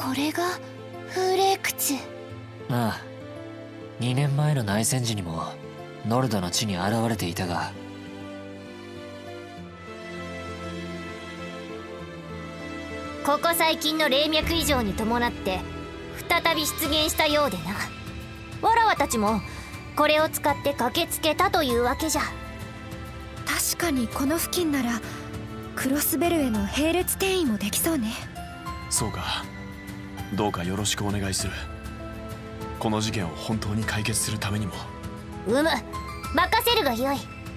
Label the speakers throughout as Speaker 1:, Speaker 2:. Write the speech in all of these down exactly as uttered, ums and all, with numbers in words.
Speaker 1: これが風霊窟。
Speaker 2: ああ、にねんまえの内戦時にもノルドの地に現れていたが、
Speaker 3: ここ最近の霊脈異常に伴って再び出現したようでな。わらわたちもこれを使って駆けつけたというわけじゃ。
Speaker 4: 確かにこの付近ならクロスベルへの並列転移もできそうね。
Speaker 5: そうか、どうかよろしくお願いする。この事件を本当に解決するためにも。
Speaker 3: うむ、任せるがよい。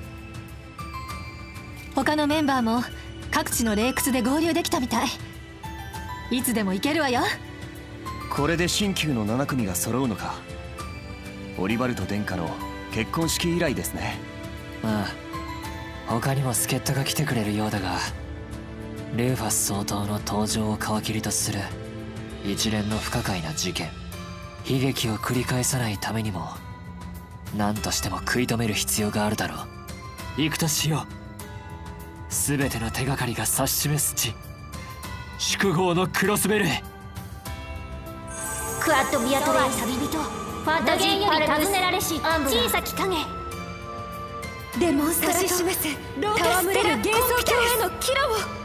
Speaker 6: 他のメンバーも各地の霊窟で合流できたみたい。いつでも行けるわよ。
Speaker 7: これで新旧のなな組が揃うのか。オリバルト殿下の結婚式以来ですね。
Speaker 2: ああ、他にも助っ人が来てくれるようだが、ルーファス総統の登場を皮切りとする一連の不可解な事件、悲劇を繰り返さないためにも何としても食い止める必要があるだろう。行くとしよう。全ての手がかりが指し示す地、宿郷のクロスベルへ。
Speaker 3: クアッドビアトレイ旅人、ファンタジーより尋ねられし小さき影。
Speaker 4: デモンストラート、示す戯れる幻想郷へのキラを。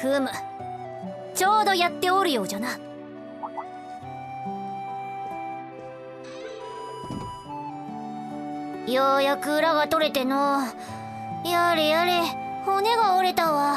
Speaker 3: ふむ、ちょうどやっておるようじゃな。ようやく裏が取れての。やれやれ、骨が折れたわ。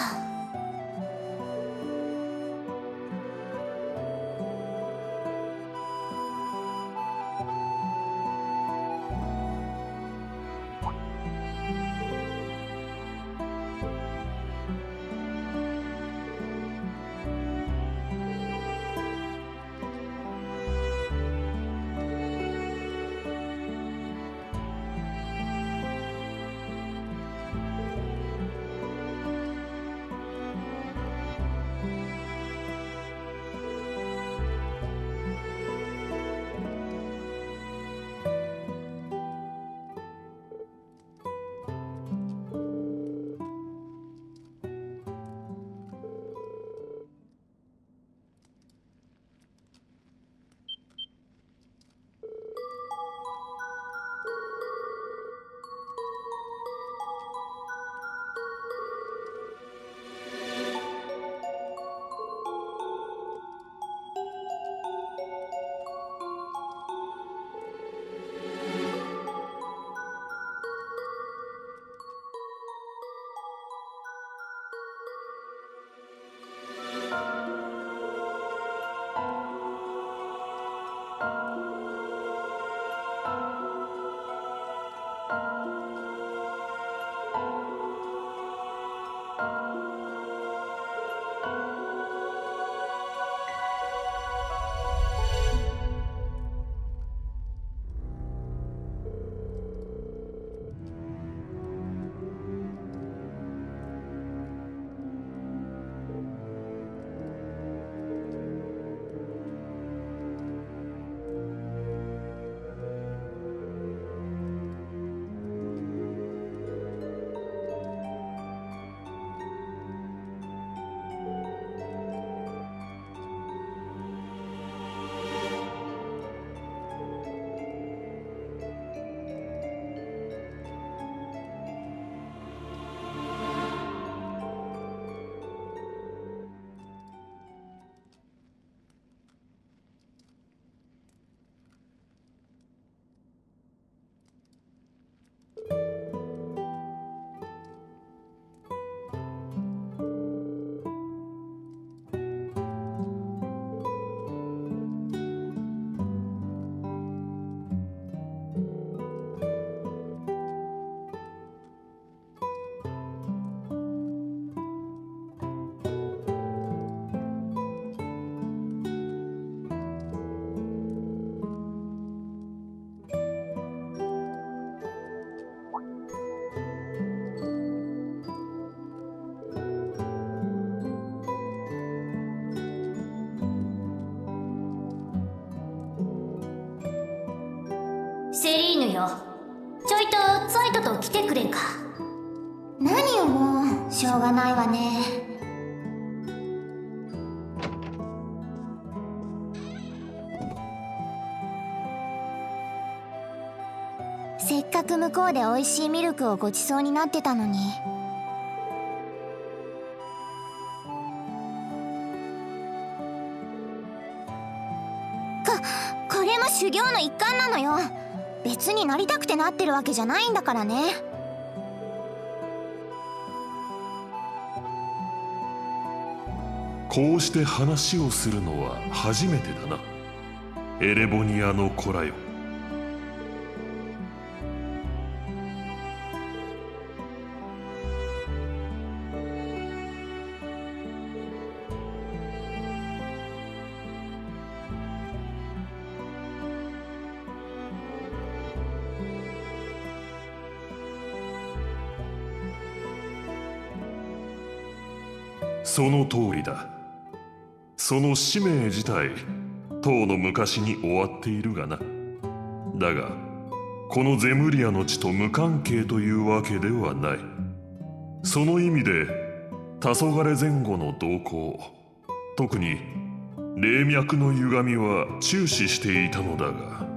Speaker 3: セリーヌよ、ちょいとツァイトと来てくれんか。
Speaker 1: 何よもう、しょうがないわね。せっかく向こうで美味しいミルクをごちそうになってたのに。こ、これも修行の一環なのよ。別になりたくてなってるわけじゃないんだからね。
Speaker 8: こうして話をするのは初めてだな、エレボニアの子らよ。その通りだ。その使命自体、とうの昔に終わっているがな。だが、このゼムリアの地と無関係というわけではない。その意味で、黄昏前後の動向、特に霊脈の歪みは注視していたのだが、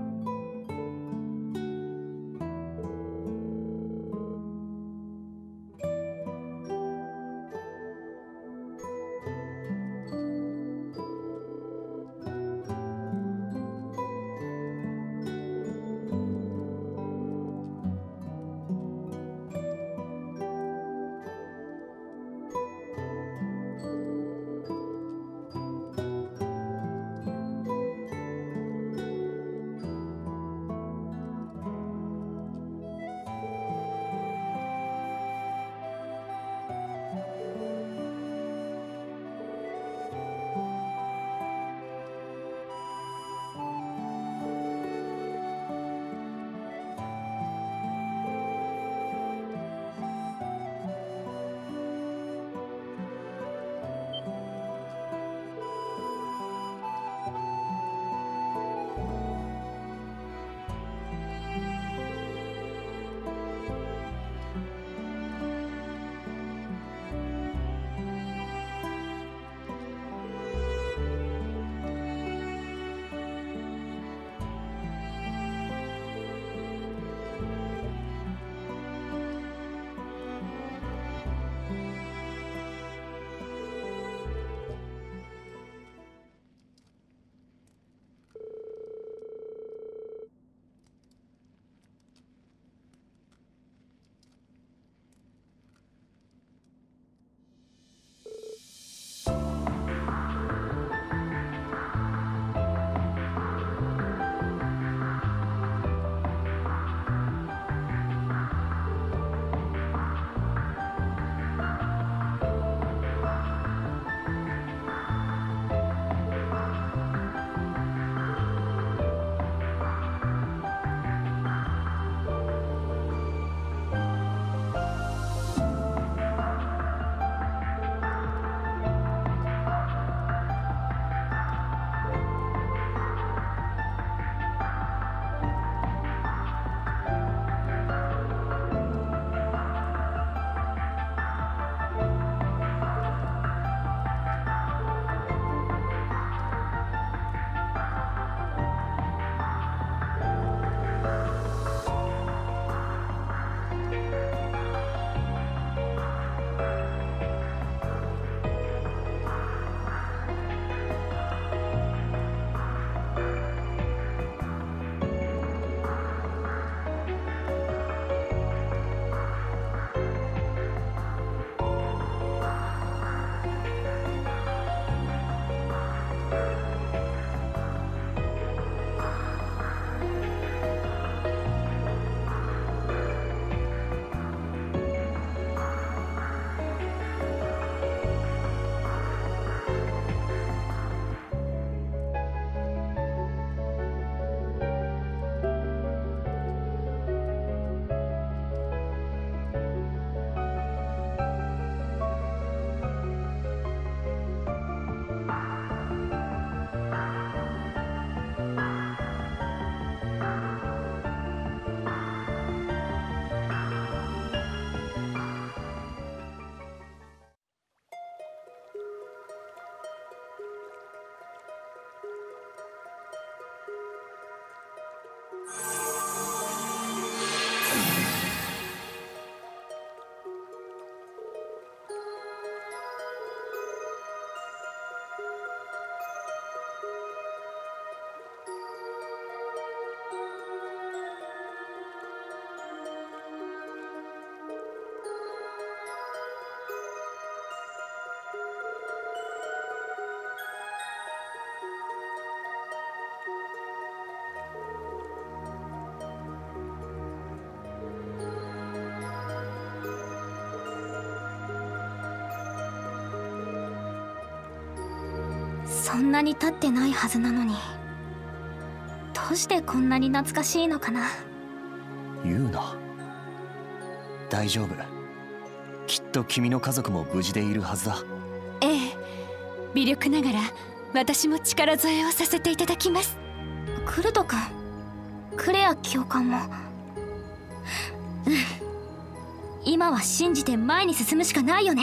Speaker 4: そんなに経ってないはずなのに、どうしてこんなに懐かしいのかな。
Speaker 7: 言うな。大丈夫。きっと君の家族も無事でいるはずだ。
Speaker 4: ええ、微力ながら私も力添えをさせていただきます。クルト君、クレア教官も。うん、今は信じて前に進むしかないよね。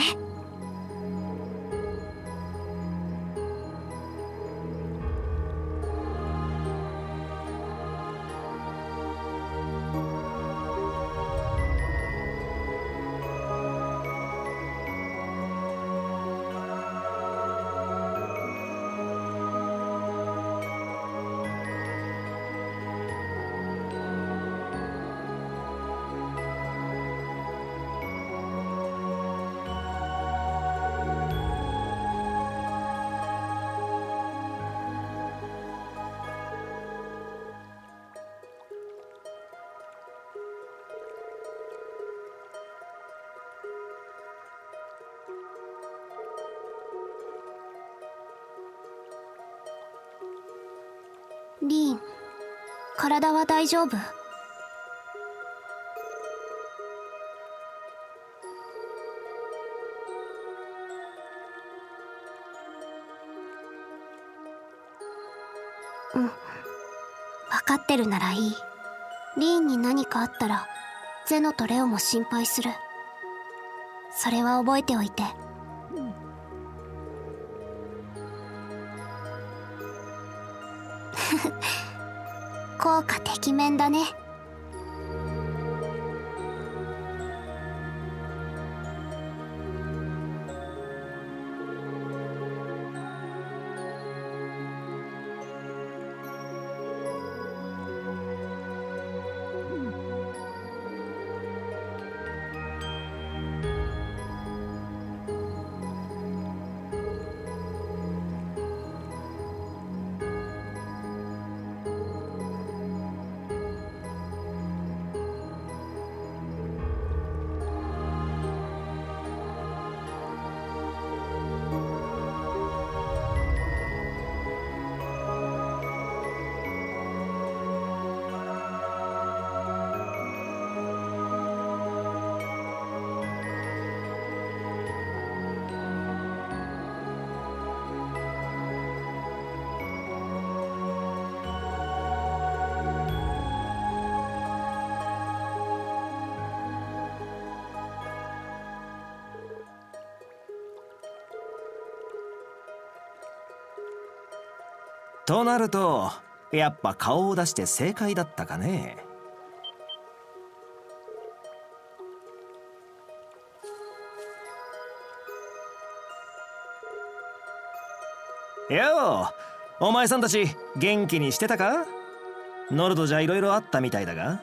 Speaker 4: リーン、体は大丈夫？うん、分かってるならいい。リーンに何かあったらゼノとレオも心配する。それは覚えておいて。効果てきめんだね。
Speaker 9: となるとやっぱ顔を出して正解だったかね。よう、お前さんたち元気にしてたか？ノルドじゃいろいろあったみたいだが。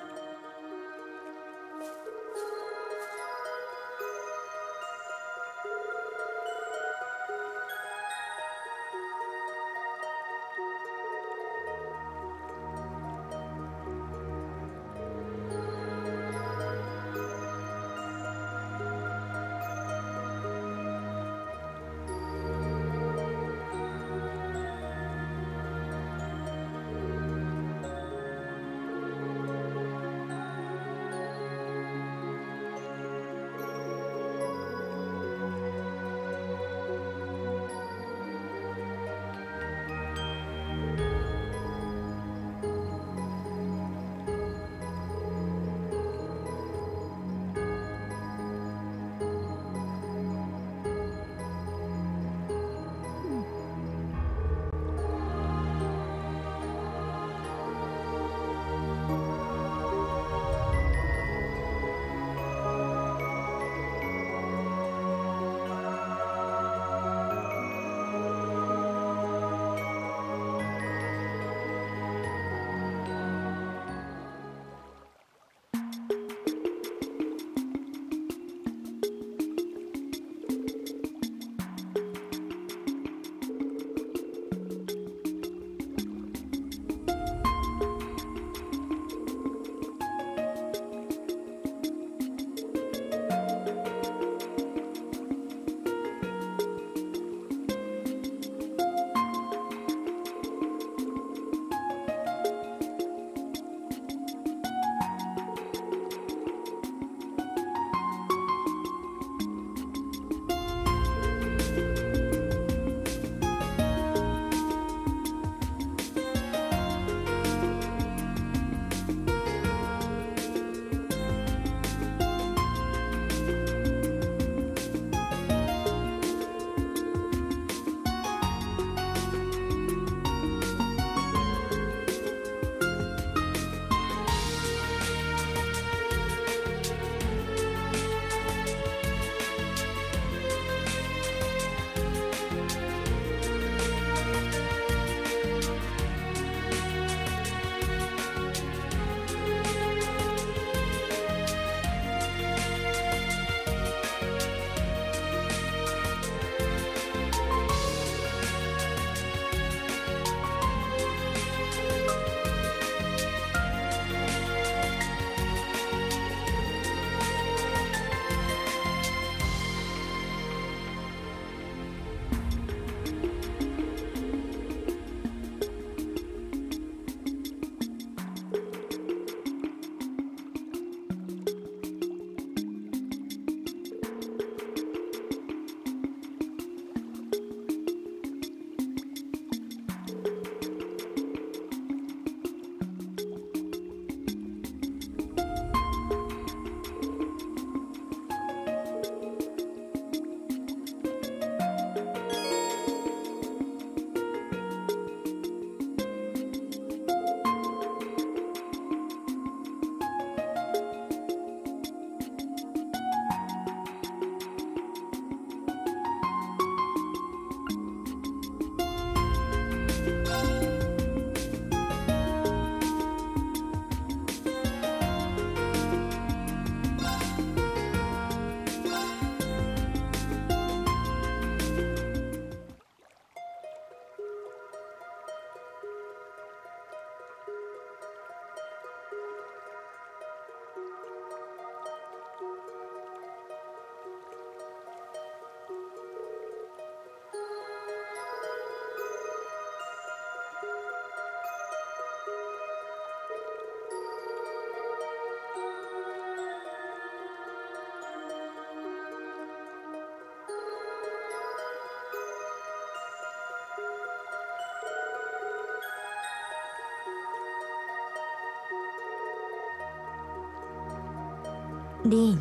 Speaker 10: リ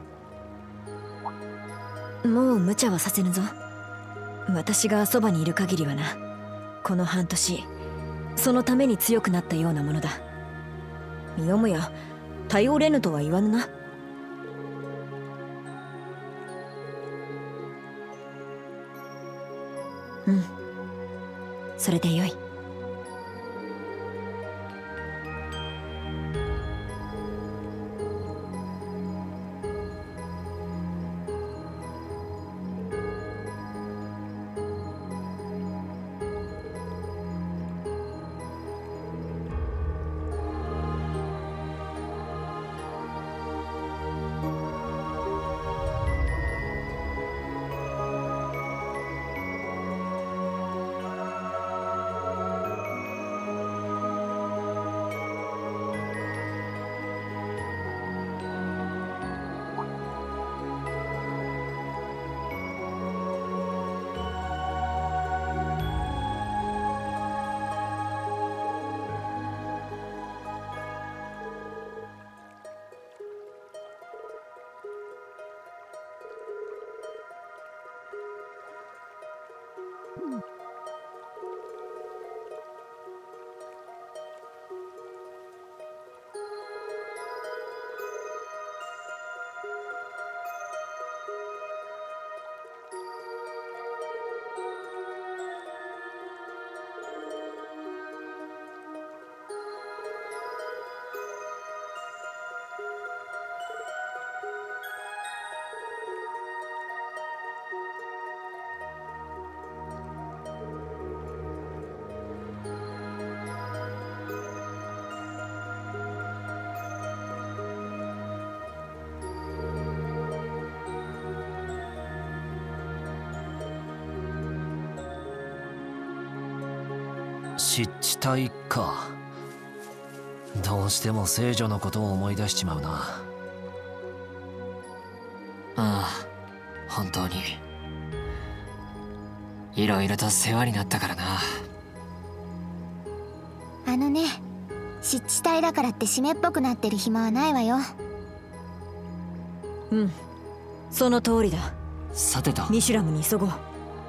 Speaker 10: ーン、もう無茶はさせぬぞ。私がそばにいる限りはな。この半年そのために強くなったようなものだ。よもや頼れぬとは言わぬな。うん、それでよい。
Speaker 2: 湿地帯か。どうしても聖女のことを思い出しちまうな。ああ、本当にいろいろと世話になったからな。
Speaker 1: あのね、湿地帯だからって湿っぽくなってる暇はないわよ。
Speaker 10: うん、その通りだ。
Speaker 2: さてと、
Speaker 10: ミシュラムに急ごう。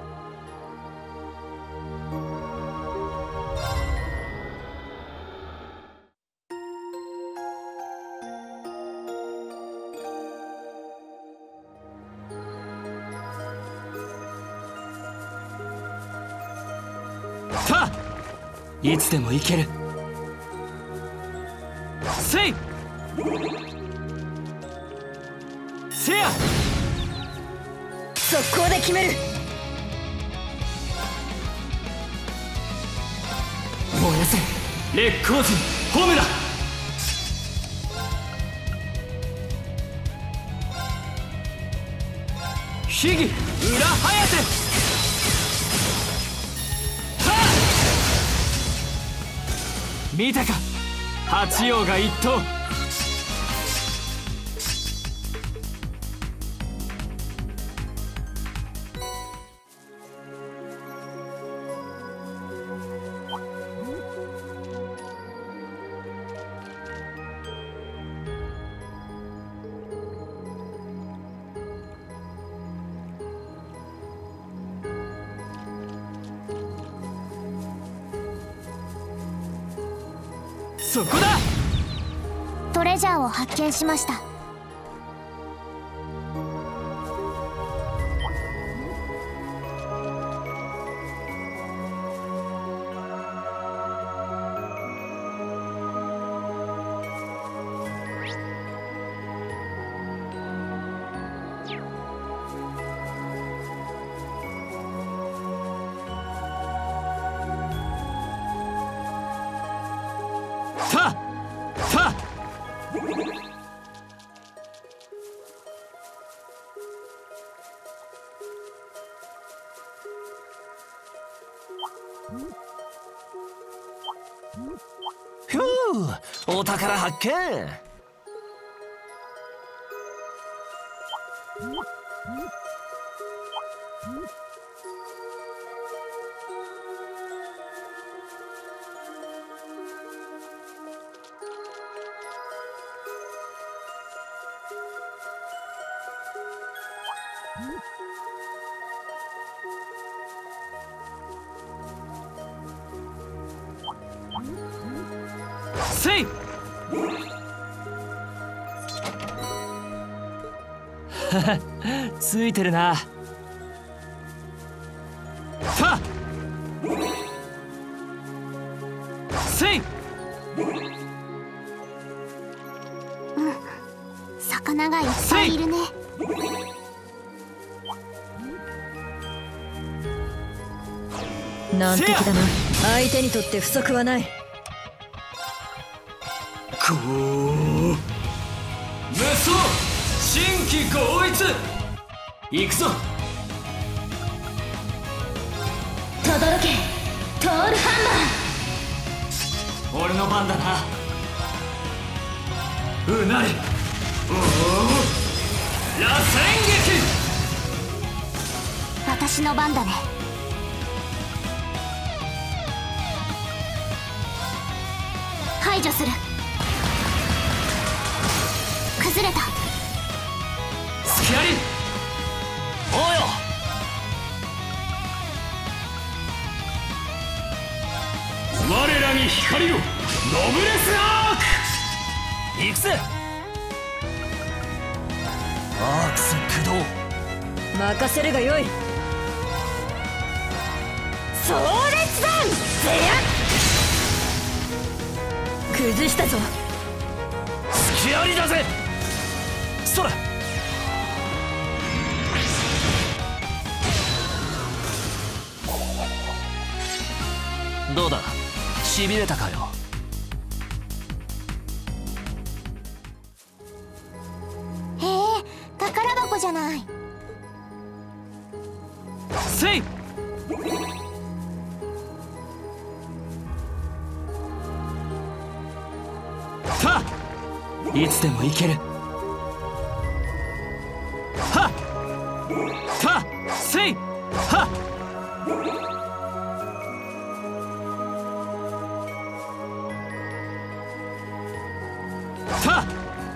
Speaker 2: いつでも行ける。せいせや、
Speaker 10: 速攻で決める。
Speaker 2: 燃やせ烈光陣ホムラ。秘技裏ハヤテ。見たか、八葉が一頭。そこだ。
Speaker 1: トレジャーを発見しました。
Speaker 2: たたふう、お宝発見。 せいついてるな。させい。
Speaker 1: うん、魚がいっぱいいるね。
Speaker 10: 難敵だな。相手にとって不足はない。
Speaker 2: こう無双新規合一行くぞ。
Speaker 4: 轟けトールハ
Speaker 2: 俺の番だな。うないおお螺旋撃。
Speaker 1: 私の番だね。排除する。崩れた。
Speaker 2: 隙あり。おうよ。我らに光を。ノブレスアーク。行くぜ。アークス駆動。
Speaker 10: 任せるがよい。
Speaker 4: 壮烈弾ゼヤ。
Speaker 10: 崩したぞ。
Speaker 2: 隙ありだぜ。そら。どうだ、しびれたかよ。
Speaker 1: へえ、宝箱じゃない。
Speaker 2: せい。たいつでもいける。はたせいはた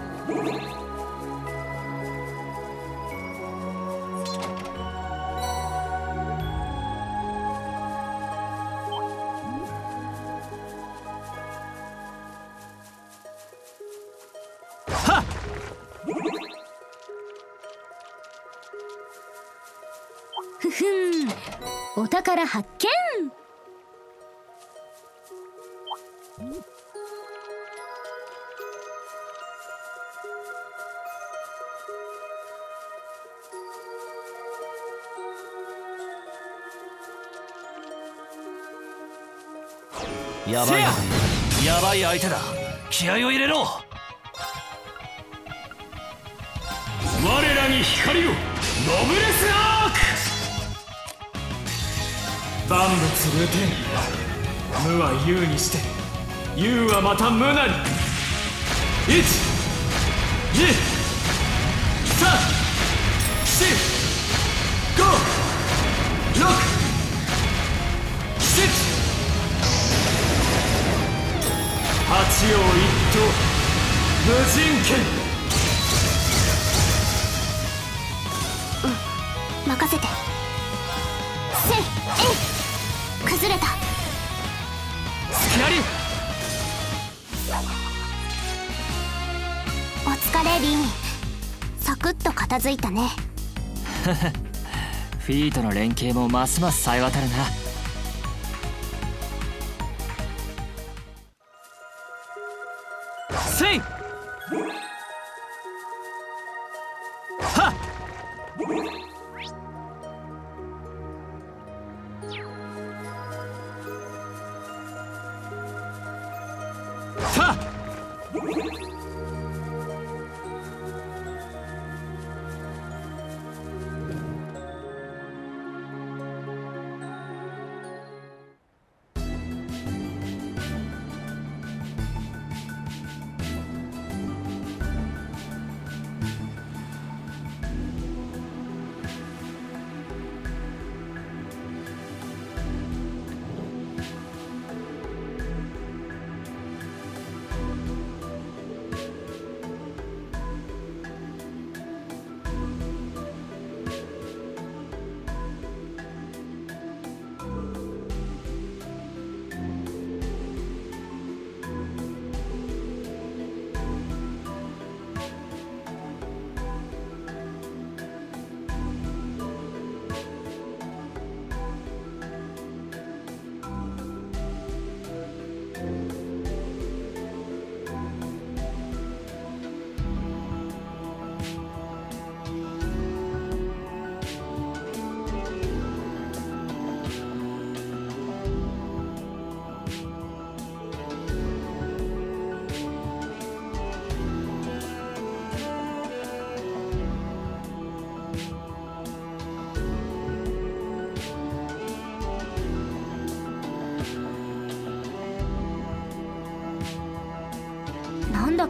Speaker 4: ふふん、お宝発見。
Speaker 2: やばいやばい相手だ。気合を入れろ。我らに光を。ノブレスアーク。万物無天。無は有にして有はまた無なり。いちにさんしごろくしち八葉一刀無人剣。
Speaker 1: 任せて。せいえい。崩れた。
Speaker 2: 隙あり。
Speaker 1: お疲れリー。サクッと片付いたね。
Speaker 2: フィーとの連携もますます冴え渡るな。せいはっさあ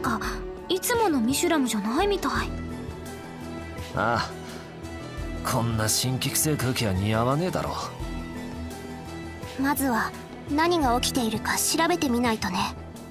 Speaker 4: かいつものミシュラムじゃないみたい。
Speaker 2: ああ、こんな辛気臭い空気は似合わねえだろ。
Speaker 3: まずは何が起きているか調べてみないとね。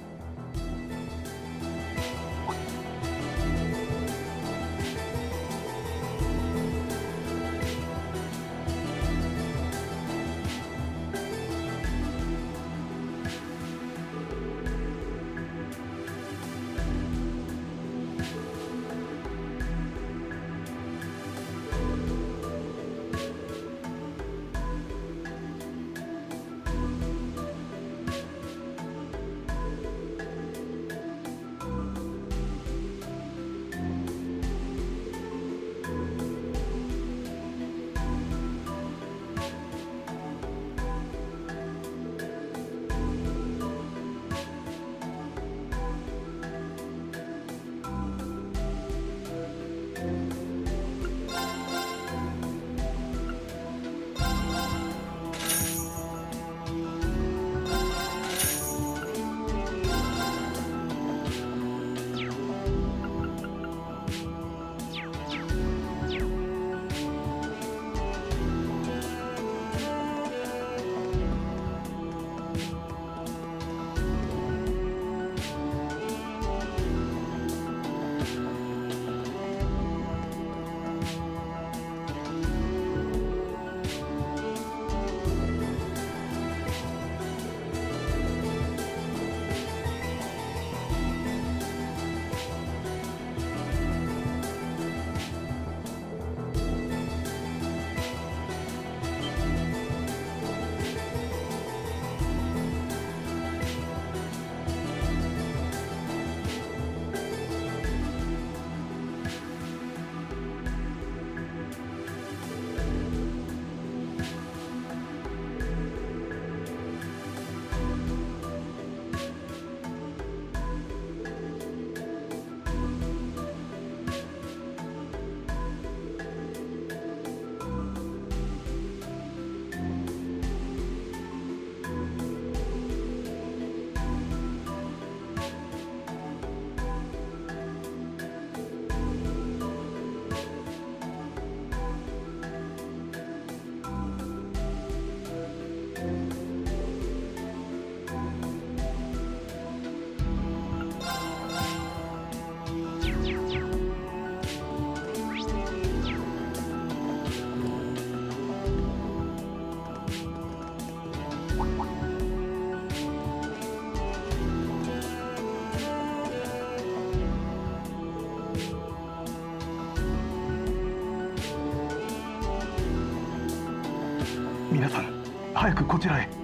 Speaker 11: 皆さん早くこちらへ。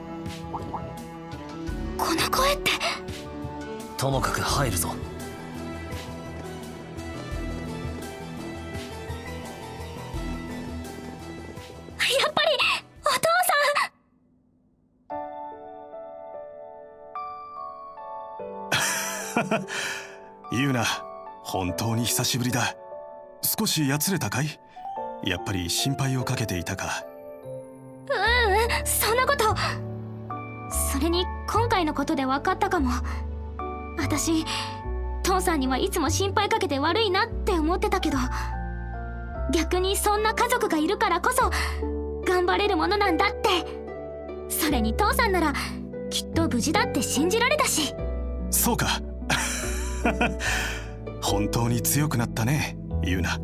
Speaker 4: この声って。
Speaker 2: ともかく入るぞ。
Speaker 4: やっぱりお父
Speaker 11: さんユウナ、本当に久しぶりだ。少しやつれたかい？やっぱり心配をかけていたか。
Speaker 4: ううん、そんなこと。それに今回のことで分かったかも。私父さんにはいつも心配かけて悪いなって思ってたけど、逆にそんな家族がいるからこそ頑張れるものなんだって。それに父さんならきっと無事だって信じられたし。
Speaker 11: そうか本当に強くなったね、ユウナ。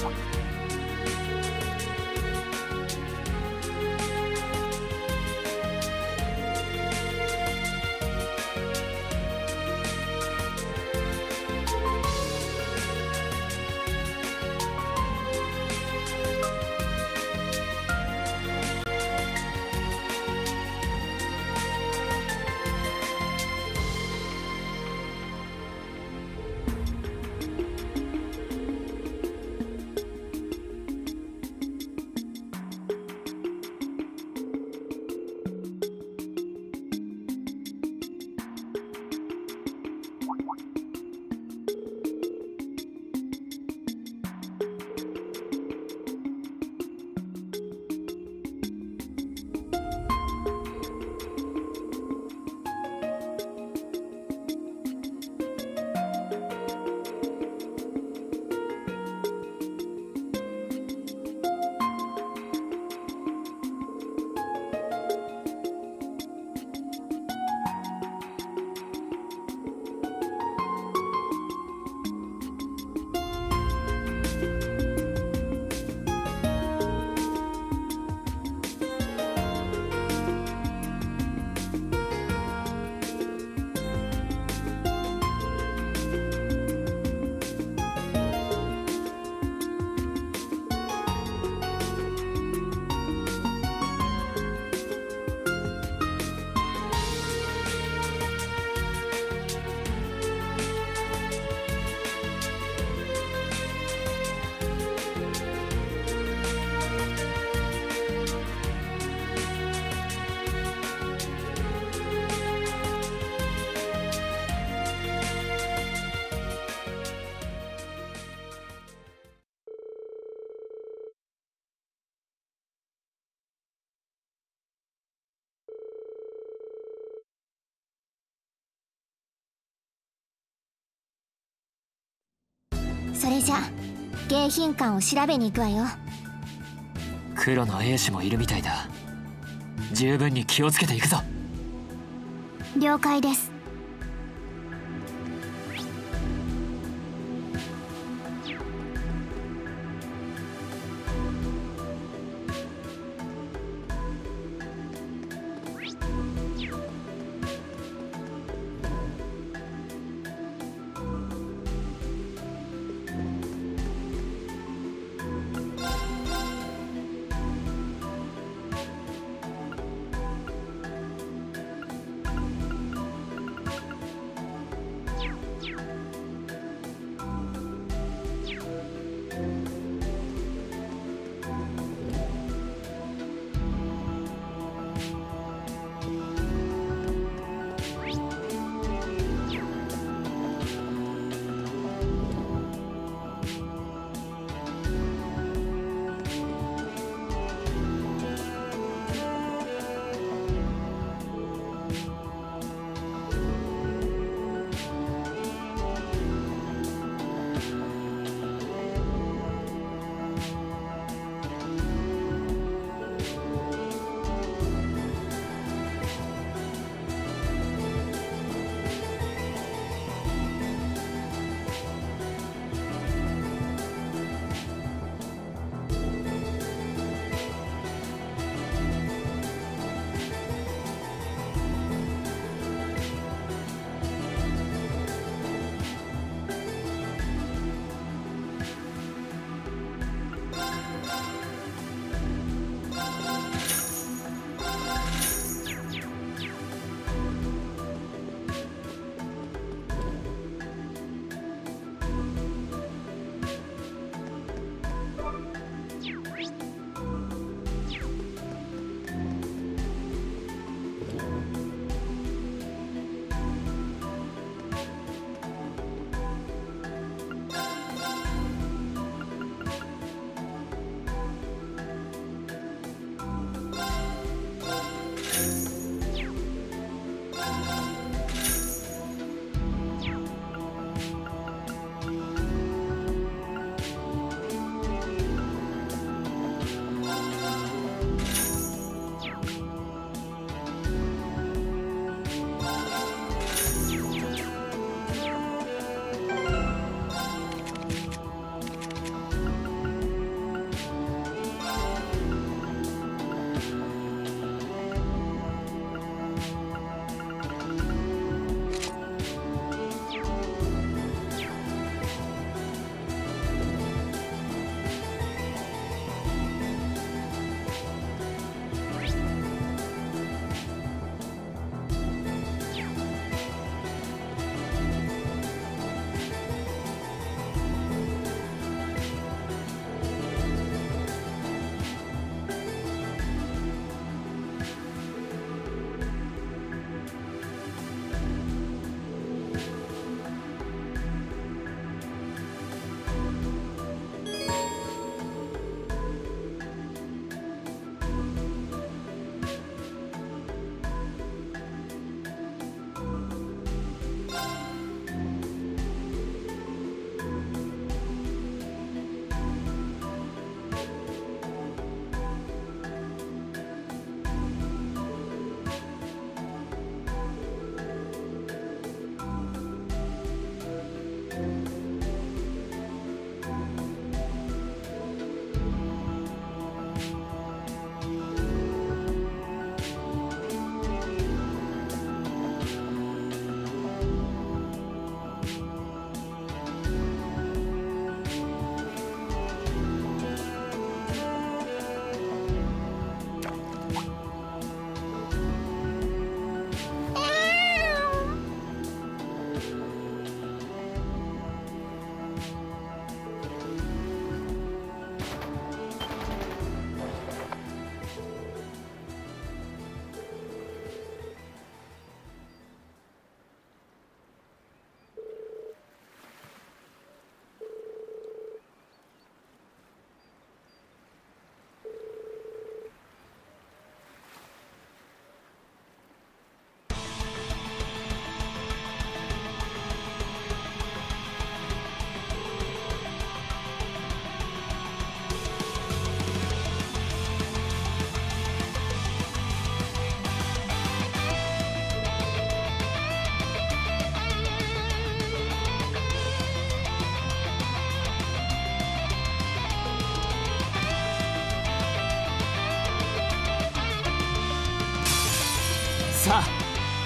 Speaker 1: それじゃ迎賓館を調べに行くわよ。
Speaker 2: 黒の兵士もいるみたいだ。十分に気をつけていくぞ。
Speaker 1: 了解です。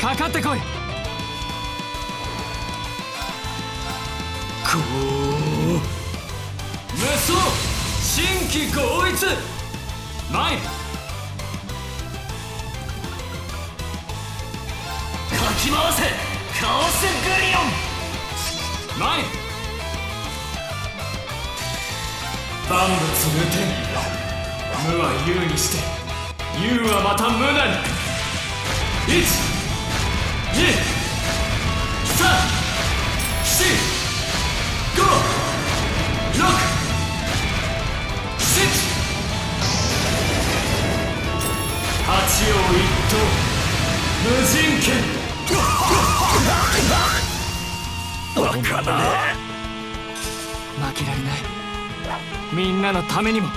Speaker 2: かかってこい。
Speaker 12: こう無双新規合一マイルかき回せカオスグリオンマイル万物無天無は有にして有はまた無なりいちにさんしごろくしち八葉一刀無人剣
Speaker 2: バカだ。負けられない。みんなのためにも。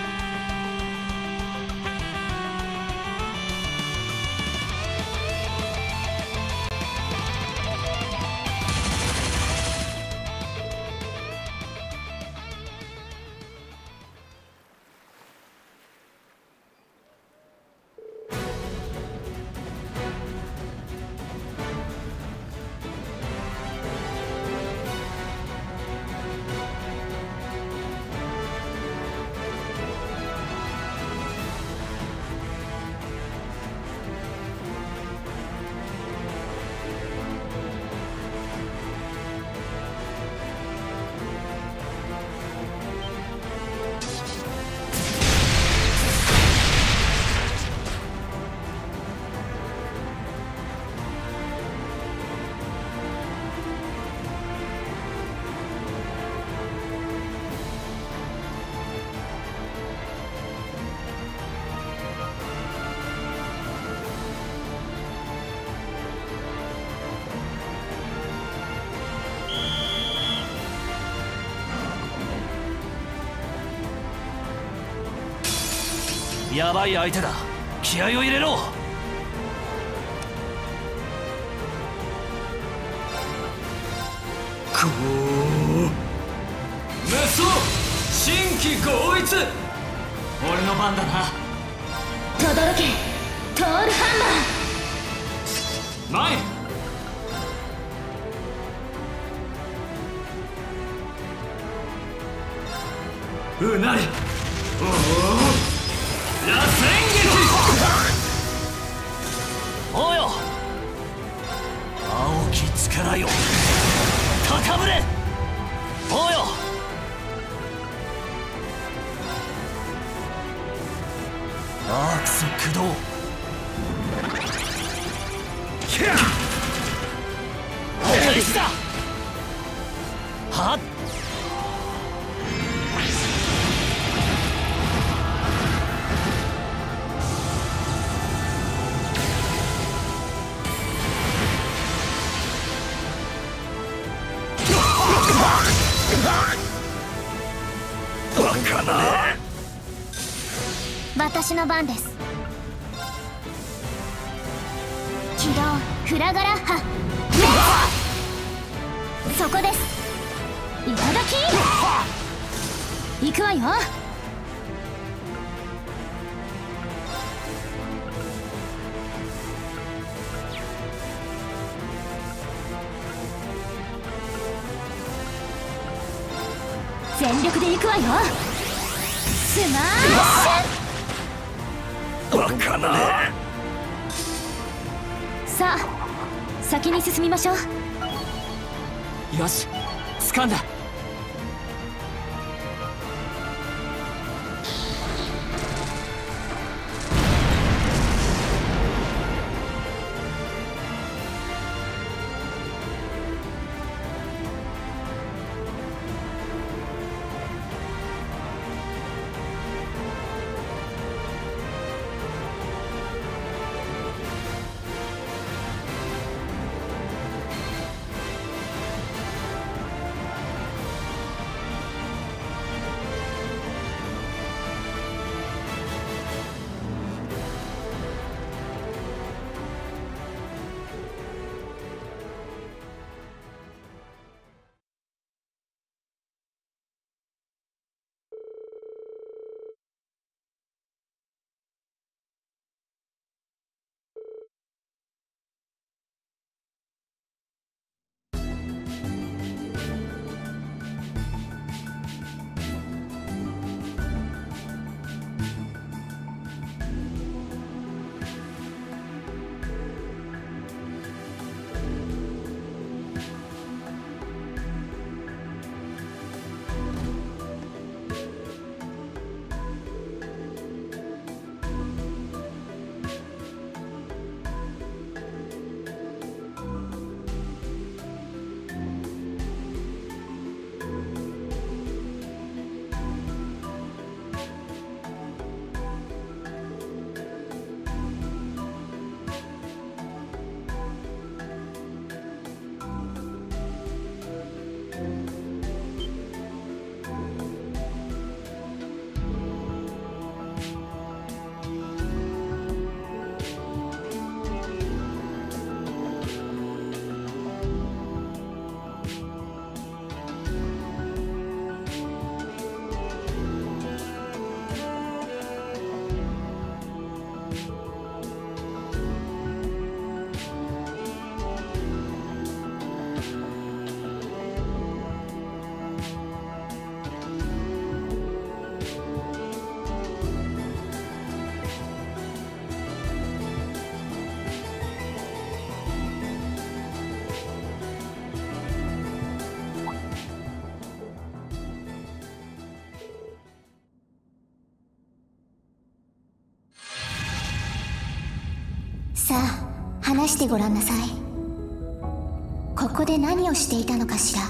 Speaker 12: やばい相手だ。気合を入れろ。こう無双新規合一俺の番だな。
Speaker 4: 轟けトールハンマー
Speaker 12: 前うなりおお螺旋撃おうよ青き力よ高ぶれおうよアークス駆動キャッお返しだはっ
Speaker 1: 私の番です。起動フラガラッハそこです。いただき行くわよ。全力で行くわよ。スマッシュ
Speaker 12: バカな。
Speaker 4: さあ先に進みましょう。
Speaker 2: よし掴んだ。
Speaker 1: 話してごらんなさい。ここで何をしていたのかしら。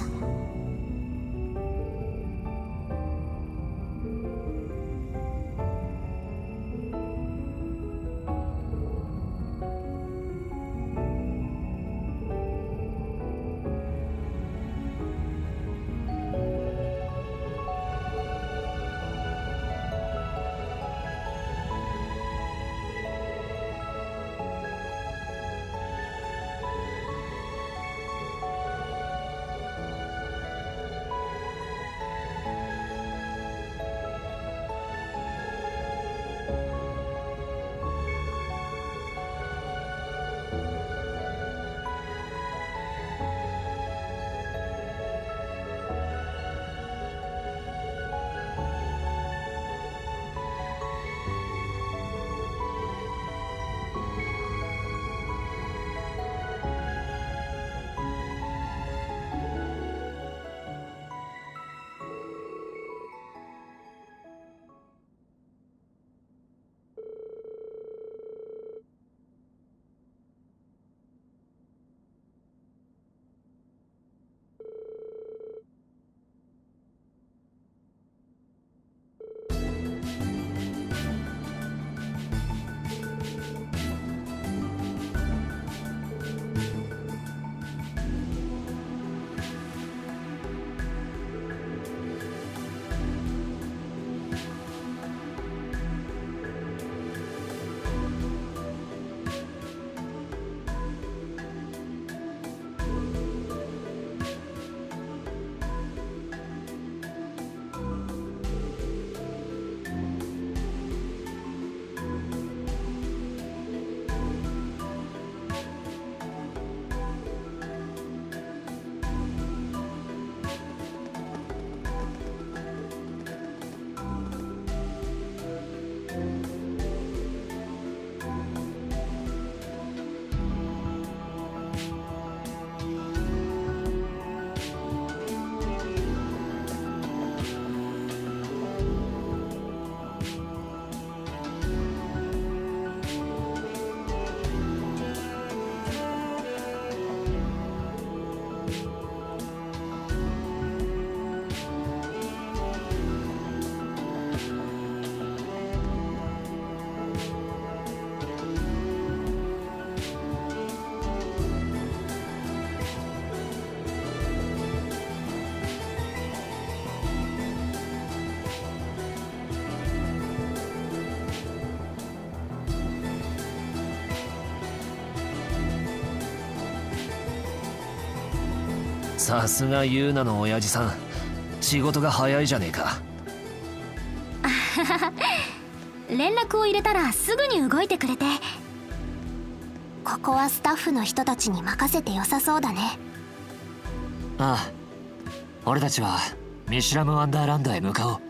Speaker 2: さすがユーナの親父さん、仕事が早いじゃねえか。
Speaker 3: 連絡を入れたらすぐに動いてくれて。
Speaker 1: ここはスタッフの人たちに任せて良さそうだね。
Speaker 2: ああ、俺たちはミシュラムワンダーランドへ向かおう。